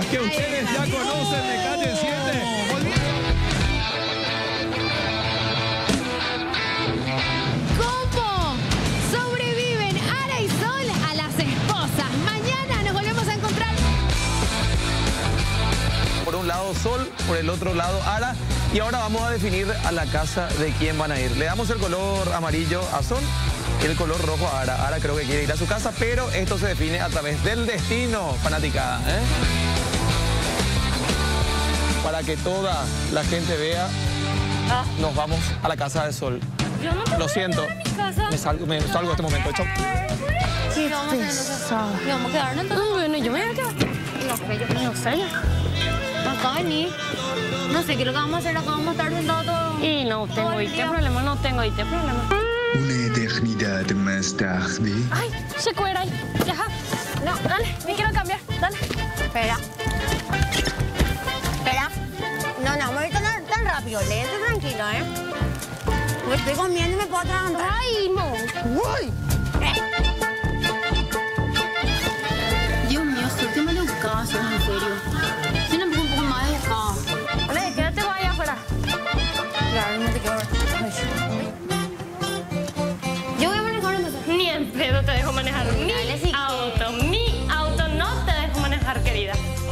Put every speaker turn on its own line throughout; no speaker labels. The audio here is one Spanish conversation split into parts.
que ustedes ya conocen de Calle 7.
¿Cómo sobreviven Ara y Sol a las esposas? Mañana nos volvemos a encontrar.
Por un lado Sol, por el otro lado Ara. Y ahora vamos a definir a la casa de quién van a ir. Le damos el color amarillo a Sol y el color rojo a Ara. Ara creo que quiere ir a su casa, pero esto se define a través del destino, fanaticada, ¿eh? Para que toda la gente vea, nos vamos a la casa de Sol.
Yo no te
Lo siento, me salgo de este momento. Chau.
Sí, vamos a hacer entonces. ¿Y vamos a quedarnos entonces?
Bueno, yo me voy a quedar.
No sé ya. Acá venir. No sé qué es lo que vamos a hacer acá. Vamos a estar sentados todos.
Y no tengo este problema, no tengo este problema.
Una eternidad más tarde.
Ay, se cuera ahí. Ya. No, dale, me quiero cambiar. Dale.
Espera. Espera. No, vamos a ir tan rápido. Lento, tranquilo, ¿eh? Me estoy comiendo y me puedo atragantar.
Ay, no.
¡Uy!
Dios mío, suerte maleducada, en serio. Soy un poco más educada.
Ole, quédate vos allá afuera.
Claro, no te quiero ver. Yo voy a manejar entonces.
Ni en pedo te dejo manejar mi
Dale, sí.
auto. Mi auto no te dejo manejar, querida.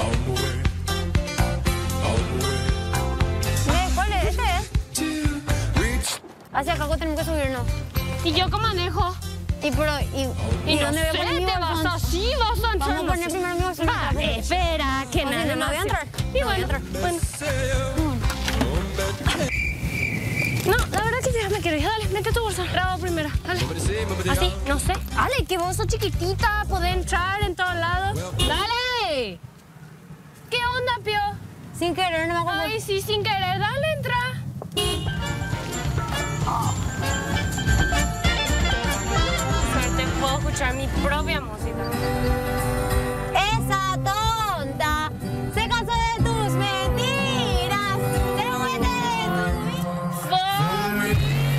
¿Cuál es? ¿Este es? Hacia acá tenemos que subirnos.
¿Y yo cómo manejo?
Y
no
dónde voy a poner mi
te vas
bolsón?
así, vas a entrar.
Vamos a poner primero mi bolsón.
Vale, espera, que
No,
nada
no
más.
voy a entrar.
Y
No voy a
bueno,
entrar.
bueno. No, la verdad que ya me quiero ir. Dale, mete tu bolsa. Grabo primero. Dale. Así, no sé. Dale, que vos sos chiquitita, podés entrar en todos lados. Dale. ¿Qué onda, Pio?
Sin querer, no me acuerdo.
Ay, sí, sin querer. Dale, entra. Suerte, puedo escuchar mi propia música.
Esa tonta se cansó de tus mentiras. Se muere de tu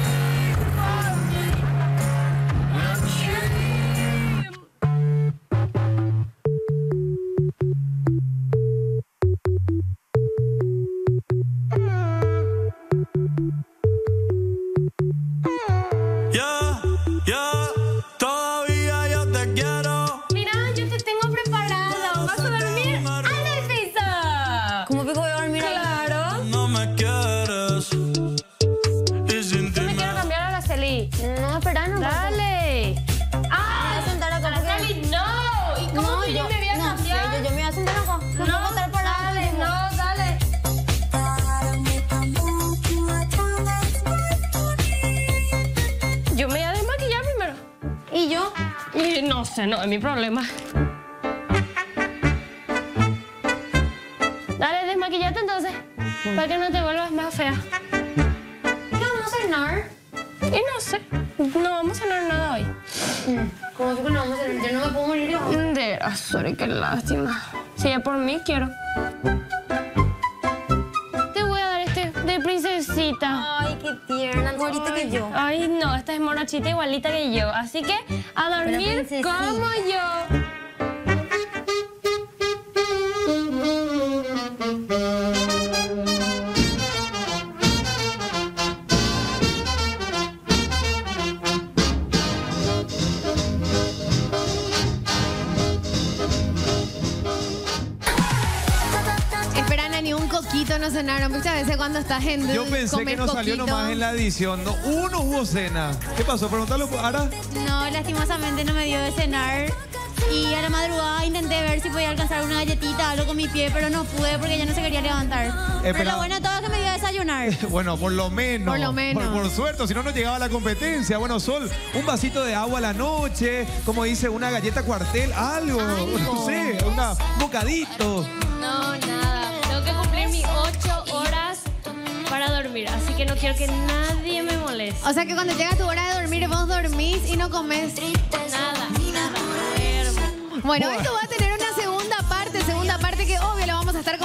Todavía yo te quiero.
Mira, yo te tengo preparado. Vas a dormir en el piso.
¿Cómo que voy a dormir ahí?
Claro.
No me quieres. Y sin ti
Yo me quiero cambiar a la Celi.
No, espera, no.
Dale.
Me voy a sentar acá. porque-
Celi, no. ¿Y cómo que yo me voy a
no
cambiar?
sé, yo me voy a sentar acá. No puedo estar parada.
Dale, no, dale. Yo me voy a desmaquillar primero.
¿Y yo?
Y no sé, no es mi problema. Dale, desmaquillate entonces. Para que no te vuelvas más fea.
¿Qué vamos a cenar?
Y no sé, no vamos a cenar nada hoy.
¿Cómo que no vamos a cenar? Yo no me puedo morir.
De veras, sorry, qué lástima. Si es por mí, quiero. Te voy a dar este de princesita.
Ay, qué tierna, igualita que yo.
Ay, no, esta es morochita igualita que yo. Así que a dormir
princesita.
como yo.
Esperan a ni un coquito no cenaron. Muchas veces cuando estás en
Yo pensé que no salió nomás en la edición. No, no hubo cena. ¿Qué pasó? Preguntalo, Ara.
No, lastimosamente no me dio de cenar. Y a la madrugada intenté ver si podía alcanzar una galletita, algo con mi pie, pero no pude porque ya no se quería levantar. Pero lo bueno de todo es que me dio a desayunar.
Bueno, por lo menos.
Por lo menos.
Por suerte, si no, no llegaba la competencia. Bueno, Sol, un vasito de agua a la noche, como dice, una galleta cuartel, algo. No sé, un bocadito.
No, nada. Tengo que cumplir mis 8 horas para dormir. Así que no quiero que nadie me moleste.
O sea que cuando llega tu hora de dormir, vos dormís y no comes.
Nada.
Bueno, esto va a tener una segunda parte que obvio la vamos a estar